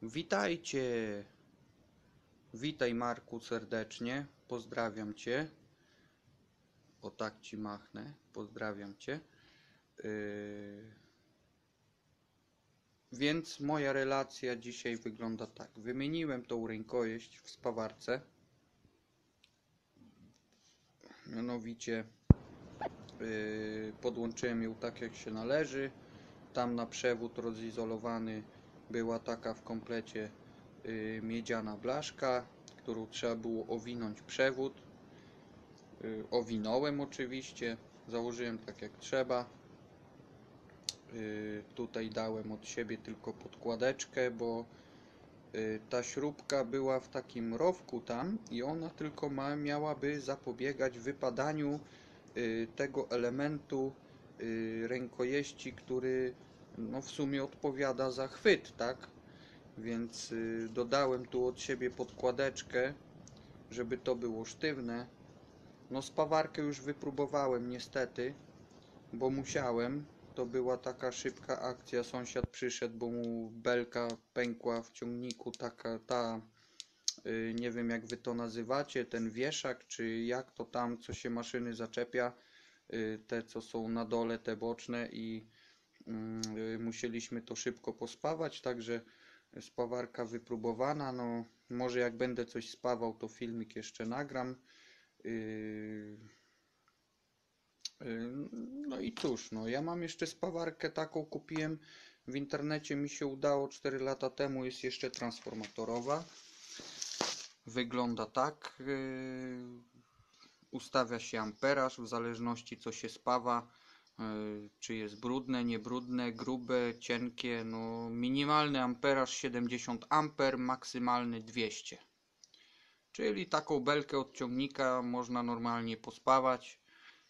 Witajcie! Witaj Marku serdecznie, pozdrawiam Cię. O tak Ci machnę, pozdrawiam Cię. Więc moja relacja dzisiaj wygląda tak. Wymieniłem tą rękojeść w spawarce. Mianowicie podłączyłem ją tak jak się należy. Tam na przewód rozizolowany była taka w komplecie miedziana blaszka, którą trzeba było owinąć przewód. Owinąłem oczywiście, założyłem tak jak trzeba. Tutaj dałem od siebie tylko podkładeczkę, bo ta śrubka była w takim rowku tam i ona tylko miałaby zapobiegać wypadaniu tego elementu rękojeści, który no w sumie odpowiada za chwyt, tak? Więc dodałem tu od siebie podkładeczkę, żeby to było sztywne. No spawarkę już wypróbowałem niestety, bo musiałem. To była taka szybka akcja, sąsiad przyszedł, bo mu belka pękła w ciągniku, nie wiem jak wy to nazywacie, ten wieszak, czy jak to tam, co się maszyny zaczepia, te co są na dole, te boczne i musieliśmy to szybko pospawać, także spawarka wypróbowana, no może jak będę coś spawał, to filmik jeszcze nagram. No i cóż, no ja mam jeszcze spawarkę taką, kupiłem w internecie, mi się udało 4 lata temu, jest jeszcze transformatorowa. Wygląda tak, ustawia się amperaż w zależności co się spawa, czy jest brudne, niebrudne, grube, cienkie. No minimalny amperaż 70 amper, maksymalny 200. Czyli taką belkę od ciągnika można normalnie pospawać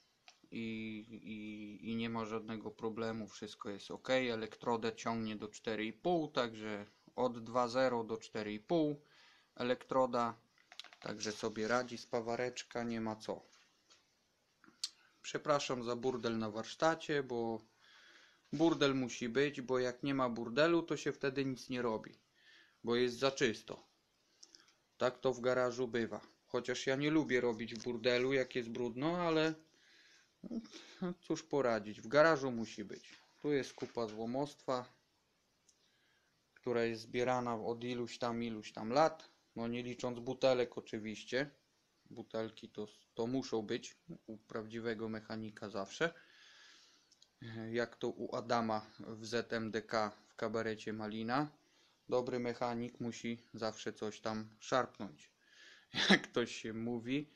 i nie ma żadnego problemu, wszystko jest ok. Elektrodę ciągnie do 4,5, także od 2,0 do 4,5 elektroda, także sobie radzi spawareczka, nie ma co. Przepraszam za burdel na warsztacie, bo burdel musi być, bo jak nie ma burdelu, to się wtedy nic nie robi, bo jest za czysto. Tak to w garażu bywa. Chociaż ja nie lubię robić w burdelu, jak jest brudno, ale no, cóż poradzić, w garażu musi być. Tu jest kupa złomostwa, która jest zbierana od iluś tam lat, no nie licząc butelek oczywiście. Butelki to muszą być u prawdziwego mechanika zawsze. Jak to u Adama w ZMDK w kabarecie Malina. Dobry mechanik musi zawsze coś tam szarpnąć, jak ktoś się mówi.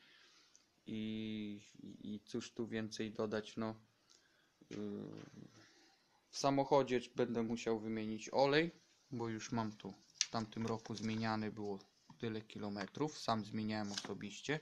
I cóż tu więcej dodać, no w samochodzie będę musiał wymienić olej, bo już mam tu w tamtym roku zmieniany było tyle kilometrów, sam zmieniałem osobiście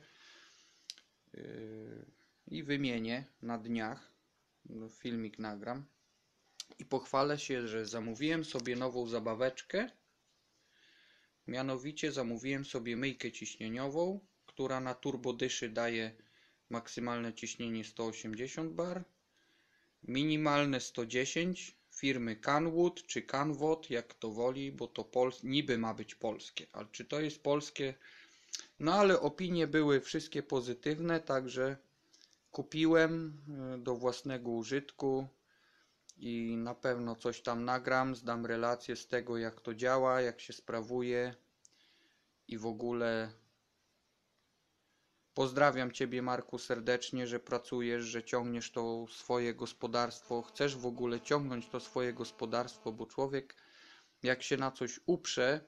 i wymienię na dniach, filmik nagram i pochwalę się, że zamówiłem sobie nową zabaweczkę, mianowicie zamówiłem sobie myjkę ciśnieniową, która na turbodyszy daje maksymalne ciśnienie 180 bar, minimalne 110 firmy Canwood czy Canwod, jak to woli, bo to niby ma być polskie, ale czy to jest polskie? No ale opinie były wszystkie pozytywne, także kupiłem do własnego użytku i na pewno coś tam nagram, zdam relację z tego jak to działa, jak się sprawuje i w ogóle. Pozdrawiam Ciebie Marku serdecznie, że pracujesz, że ciągniesz to swoje gospodarstwo, chcesz w ogóle ciągnąć to swoje gospodarstwo, bo człowiek jak się na coś uprze,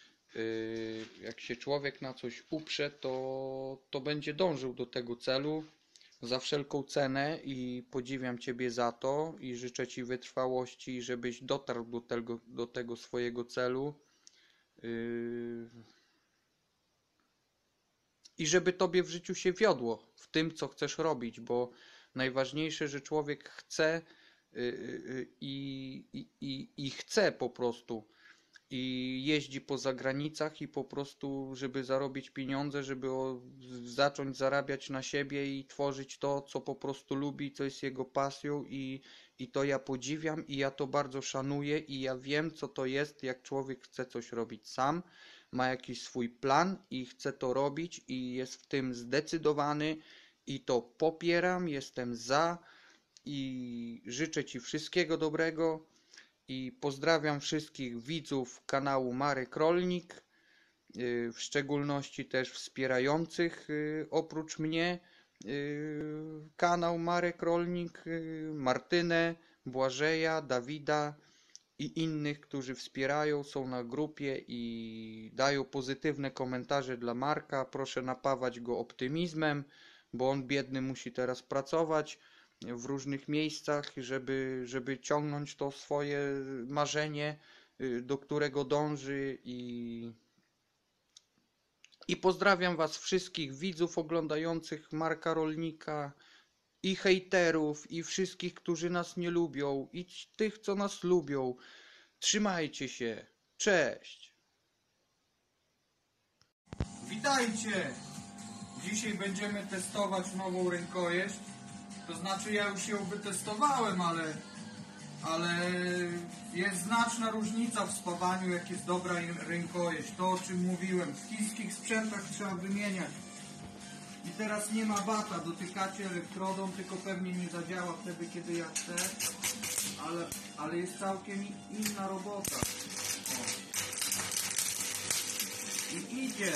to będzie dążył do tego celu za wszelką cenę i podziwiam Ciebie za to i życzę Ci wytrwałości, żebyś dotarł do tego swojego celu. I żeby tobie w życiu się wiodło w tym, co chcesz robić, bo najważniejsze, że człowiek chce i chce po prostu i jeździ po zagranicach i po prostu, żeby zarobić pieniądze, żeby zacząć zarabiać na siebie i tworzyć to, co po prostu lubi, co jest jego pasją i to ja podziwiam i ja to bardzo szanuję i ja wiem, co to jest, jak człowiek chce coś robić sam, ma jakiś swój plan i chce to robić i jest w tym zdecydowany i to popieram, jestem za i życzę Ci wszystkiego dobrego. I pozdrawiam wszystkich widzów kanału Marek Rolnik, w szczególności też wspierających oprócz mnie kanał Marek Rolnik, Martynę, Błażeja, Dawida i innych, którzy wspierają, są na grupie i dają pozytywne komentarze dla Marka. Proszę napawać go optymizmem, bo on biedny musi teraz pracować w różnych miejscach, żeby ciągnąć to swoje marzenie, do którego dąży i pozdrawiam Was wszystkich widzów oglądających Marka Rolnika i hejterów i wszystkich, którzy nas nie lubią i tych, co nas lubią. Trzymajcie się. Cześć. Witajcie. Dzisiaj będziemy testować nową rękojeść. To znaczy ja już ją wytestowałem, ale jest znaczna różnica w spawaniu, jak jest dobra rękojeść. To, o czym mówiłem, w chińskich sprzętach trzeba wymieniać. I teraz nie ma bata, dotykacie elektrodą, tylko pewnie nie zadziała wtedy, kiedy ja chcę. Ale jest całkiem inna robota. O. I idzie.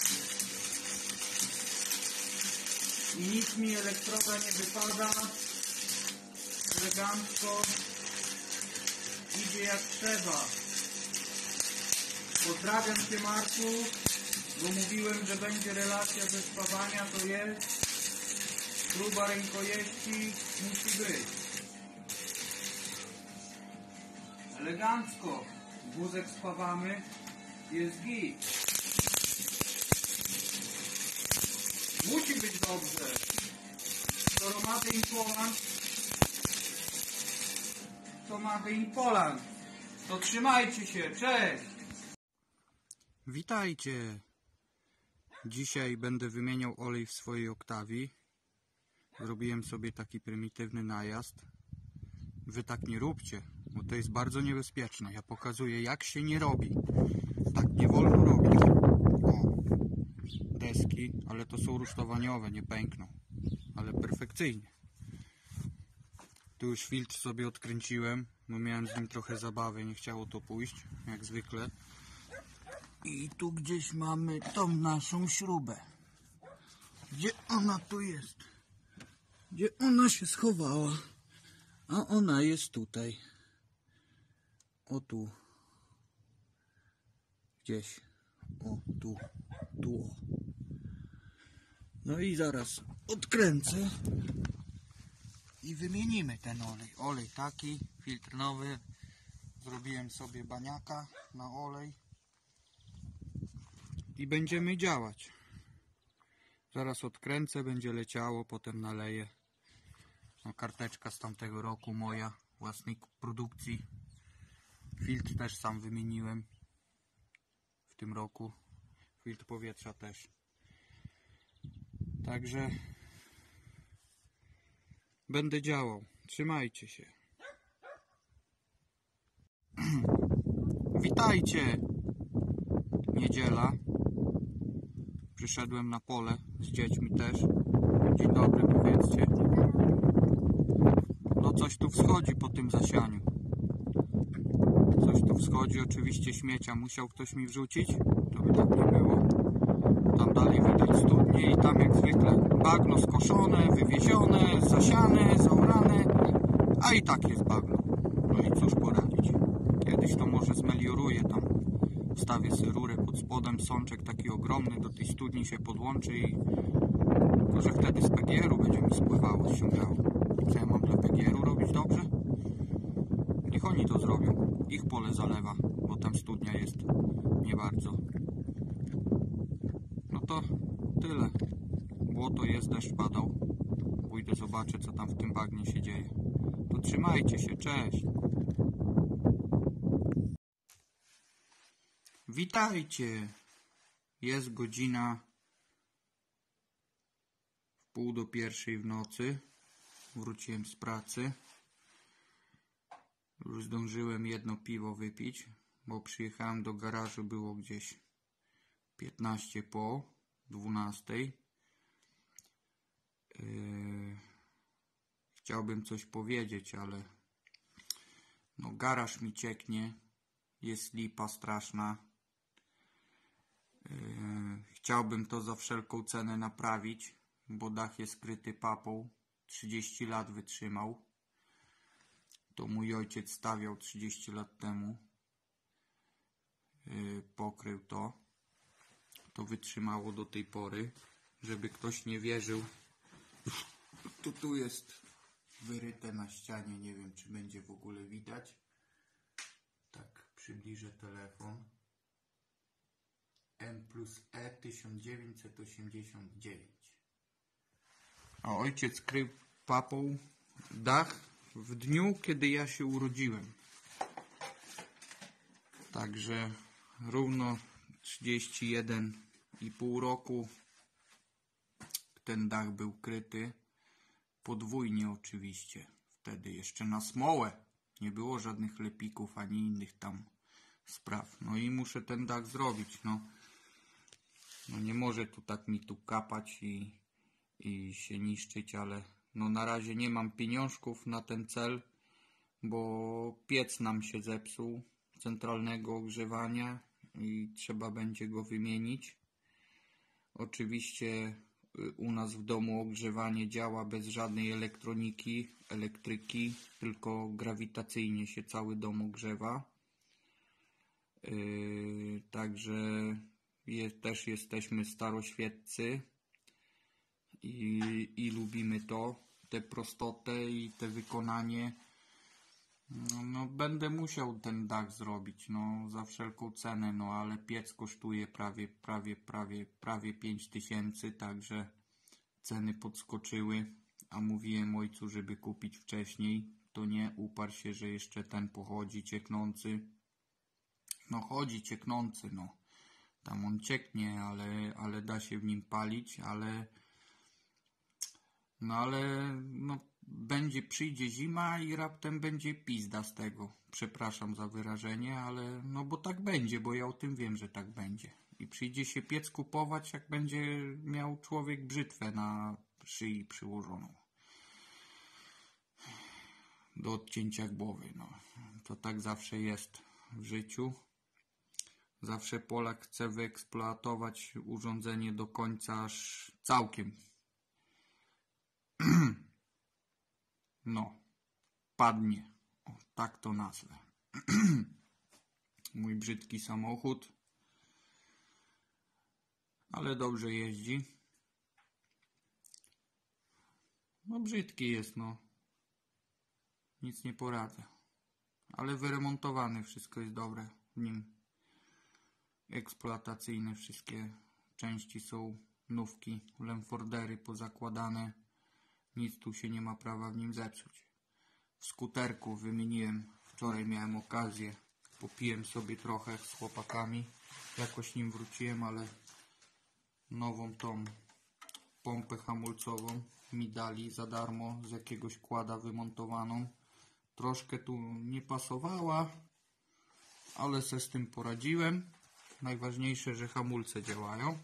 I nic mi elektroda nie wypada, elegancko, idzie jak trzeba. Pozdrawiam Cię, Marku, bo mówiłem, że będzie relacja ze spawania, to jest, próba rękojeści musi być. Elegancko, wózek spawamy, jest git. Musi być dobrze. Skoro Made in Poland, to Made in Poland. To trzymajcie się. Cześć! Witajcie! Dzisiaj będę wymieniał olej w swojej Octavii. Zrobiłem sobie taki prymitywny najazd. Wy tak nie róbcie, bo to jest bardzo niebezpieczne. Ja pokazuję, jak się nie robi. Tak nie wolno robić. O. Deski, ale to są rusztowaniowe, nie pękną, ale perfekcyjnie. Tu już filtr sobie odkręciłem, bo miałem z nim trochę zabawy, nie chciało to pójść, jak zwykle. I tu gdzieś mamy tą naszą śrubę. Gdzie ona tu jest? Gdzie ona się schowała? A ona jest tutaj. O tu. Gdzieś. O tu. Tu. No i zaraz odkręcę i wymienimy ten olej. Olej taki, filtr nowy. Zrobiłem sobie baniaka na olej i będziemy działać. Zaraz odkręcę, będzie leciało, potem naleję. No, karteczka z tamtego roku moja, własnej produkcji. Filtr też sam wymieniłem w tym roku. Filtr powietrza też. Także będę działał. Trzymajcie się. Witajcie. Niedziela. Przyszedłem na pole z dziećmi też. Dzień dobry, powiedzcie. No coś tu wschodzi po tym zasianiu. Coś tu wschodzi. Oczywiście śmiecia musiał ktoś mi wrzucić. To by tak nie było. Tam dalej widać studnie i tam jak zwykle bagno skoszone, wywiezione, zasiane, zaorane, a i tak jest bagno. No i cóż poradzić. Kiedyś to może zmelioruję tam. Wstawię sobie rurę pod spodem, sączek taki ogromny, do tej studni się podłączy i tylko, że wtedy z PGR-u będzie mi spływało, ściągało. Co ja mam dla PGR-u robić dobrze? Niech oni to zrobią. Ich pole zalewa, bo tam studnia jest nie bardzo. No to tyle. Błoto jest, deszcz padał. Pójdę, zobaczę, co tam w tym bagnie się dzieje. To trzymajcie się, cześć! Witajcie! Jest godzina 12:30 w nocy. Wróciłem z pracy. Już zdążyłem jedno piwo wypić, bo przyjechałem do garażu, było gdzieś 15 po 12. Chciałbym coś powiedzieć, ale no garaż mi cieknie. Jest lipa straszna. Chciałbym to za wszelką cenę naprawić, bo dach jest kryty papą. 30 lat wytrzymał. To mój ojciec stawiał 30 lat temu. Pokrył to. To wytrzymało do tej pory. Żeby ktoś nie wierzył, to tu jest wyryte na ścianie. Nie wiem, czy będzie w ogóle widać. Tak, przybliżę telefon. M+E 1989. A ojciec krył papą dach w dniu, kiedy ja się urodziłem. Także równo 31,5 roku ten dach był kryty. Podwójnie oczywiście. Wtedy jeszcze na smołę. Nie było żadnych lepików ani innych tam spraw. No i muszę ten dach zrobić. No nie może tu tak mi tu kapać i się niszczyć, ale no na razie nie mam pieniążków na ten cel, bo piec nam się zepsuł centralnego ogrzewania i trzeba będzie go wymienić. Oczywiście u nas w domu ogrzewanie działa bez żadnej elektryki, tylko grawitacyjnie się cały dom ogrzewa. Także też jesteśmy staroświeccy i lubimy to, tę prostotę i te wykonanie. No będę musiał ten dach zrobić, no za wszelką cenę, no ale piec kosztuje prawie 5000, także ceny podskoczyły, a mówiłem ojcu, żeby kupić wcześniej, to nie, uparł się, że jeszcze ten pochodzi cieknący. No chodzi cieknący, no tam on cieknie, ale da się w nim palić, ale przyjdzie zima i raptem będzie pizda z tego. Przepraszam za wyrażenie, ale no bo tak będzie, bo ja o tym wiem, że tak będzie. I przyjdzie się piec kupować, jak będzie miał człowiek brzytwę na szyi przyłożoną do odcięcia głowy. No to tak zawsze jest w życiu. Zawsze Polak chce wyeksploatować urządzenie do końca, aż całkiem. No, padnie. O, tak to nazwę. Mój brzydki samochód. Ale dobrze jeździ. No brzydki jest, no. Nic nie poradzę. Ale wyremontowany, wszystko jest dobre w nim. Eksploatacyjne, wszystkie części są nówki, lemfordery pozakładane. Nic tu się nie ma prawa w nim zepsuć. W skuterku wymieniłem, wczoraj miałem okazję, popiłem sobie trochę z chłopakami, jakoś nim wróciłem, ale nową tą pompę hamulcową mi dali za darmo, z jakiegoś kłada wymontowaną. Troszkę tu nie pasowała, ale se z tym poradziłem. Najważniejsze, że hamulce działają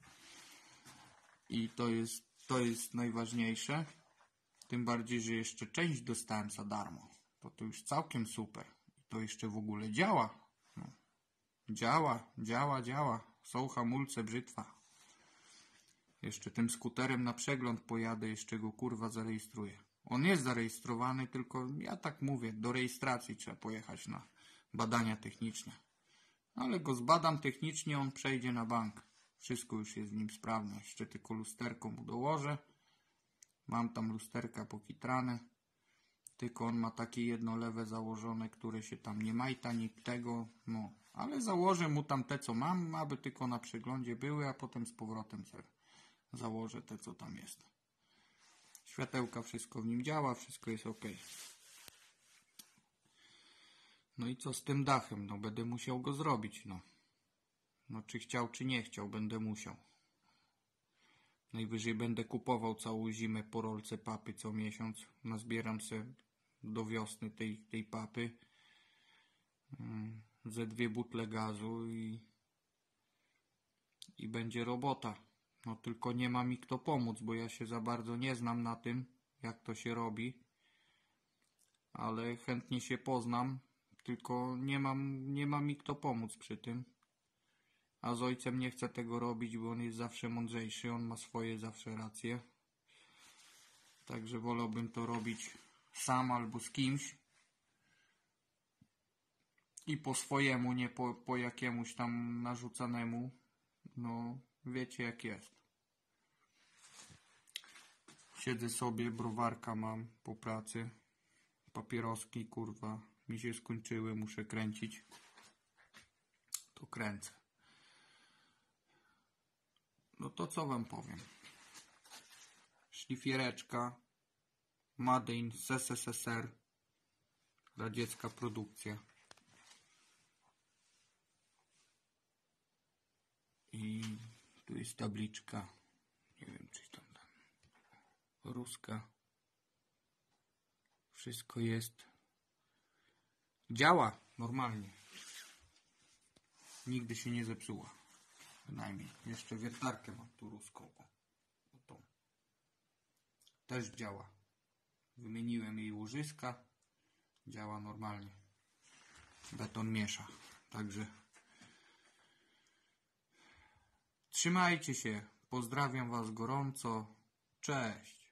i to jest najważniejsze. Tym bardziej, że jeszcze część dostałem za darmo. To już całkiem super. I to jeszcze w ogóle działa. No. Działa. Są hamulce, brzytwa. Jeszcze tym skuterem na przegląd pojadę, jeszcze go kurwa zarejestruję. On jest zarejestrowany, tylko ja tak mówię, do rejestracji trzeba pojechać na badania techniczne. Ale go zbadam technicznie, on przejdzie na bank. Wszystko już jest w nim sprawne. Jeszcze tylko lusterko mu dołożę. Mam tam lusterka pokitrane. Tylko on ma takie jedno lewe założone, które się tam nie majta, ni tego. No, ale założę mu tam te, co mam, aby tylko na przeglądzie były, a potem z powrotem sobie założę te, co tam jest. Światełka, wszystko w nim działa, wszystko jest ok. No i co z tym dachem? No będę musiał go zrobić, no. No czy chciał, czy nie chciał, będę musiał. Najwyżej będę kupował całą zimę po rolce papy co miesiąc. Nazbieram se do wiosny tej papy. Ze 2 butle gazu i będzie robota. No tylko nie ma mi kto pomóc, bo ja się za bardzo nie znam na tym, jak to się robi. Ale chętnie się poznam, tylko nie ma mi kto pomóc przy tym. A z ojcem nie chcę tego robić, bo on jest zawsze mądrzejszy, on ma swoje zawsze racje. Także wolałbym to robić sam albo z kimś. I po swojemu, nie po jakiemuś tam narzucanemu. No, wiecie jak jest. Siedzę sobie, browarka mam po pracy. Papieroski, kurwa, mi się skończyły, muszę kręcić. To kręcę. No to co wam powiem. Szlifiereczka. Made in SSSR. Radziecka produkcja. I tu jest tabliczka. Nie wiem, czy tam ruska. Wszystko jest. Działa normalnie. Nigdy się nie zepsuła. Bynajmniej. Jeszcze wiertarkę mam tu ruską. O tą. Też działa. Wymieniłem jej łożyska. Działa normalnie. Beton miesza. Także trzymajcie się. Pozdrawiam was gorąco. Cześć.